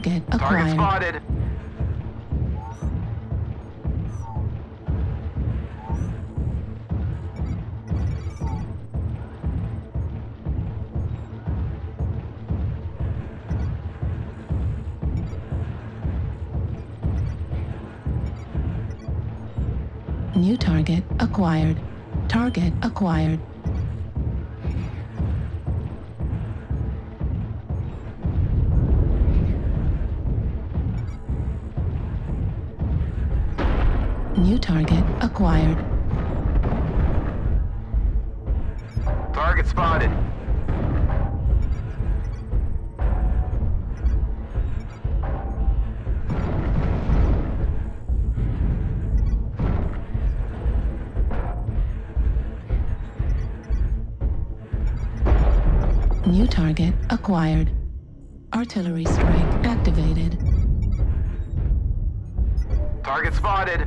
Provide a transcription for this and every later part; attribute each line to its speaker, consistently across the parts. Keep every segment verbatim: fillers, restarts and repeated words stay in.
Speaker 1: Target
Speaker 2: Target
Speaker 1: acquired.
Speaker 2: spotted.
Speaker 1: New target acquired. Target acquired. New target acquired.
Speaker 2: Target spotted.
Speaker 1: New target acquired. Artillery strike activated.
Speaker 2: Target spotted.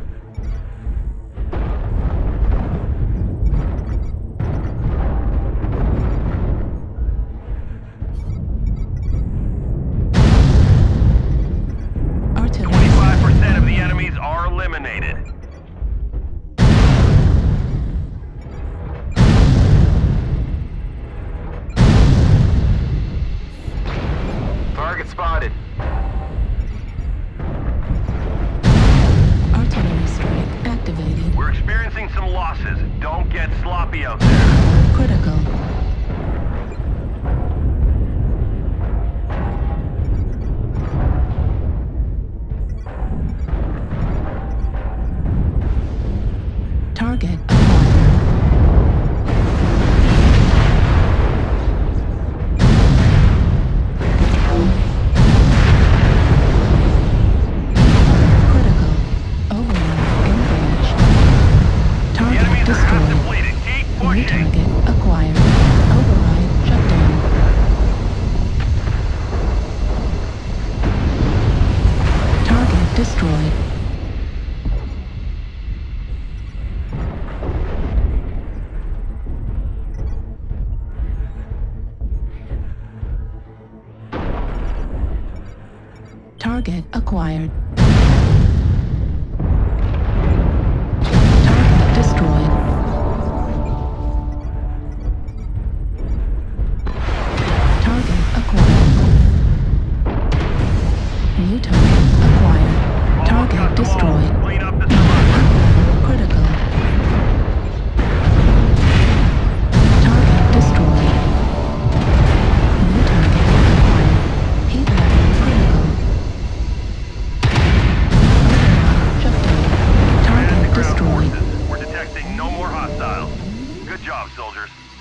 Speaker 1: Artillery
Speaker 2: twenty-five percent of the enemies are eliminated. Target spotted.
Speaker 1: Artillery strike activated.
Speaker 2: We're experiencing some losses. Don't get sloppy out there.
Speaker 1: Critical. Target acquired. Critical. Override engaged.
Speaker 2: The
Speaker 1: Target
Speaker 2: enemies are half
Speaker 1: destroyed.
Speaker 2: depleted. Keep
Speaker 1: New
Speaker 2: pushing.
Speaker 1: target acquired. Override shut down. Target destroyed. Target acquired. Target destroyed. Target acquired. New target acquired. Target destroyed.
Speaker 2: Clean up the smoke.
Speaker 1: Critical. Target destroyed. New target acquired. Heat level critical. Override shut down. Target
Speaker 2: Ground
Speaker 1: destroyed.
Speaker 2: forces. We're detecting no more hostiles. Good job, soldiers.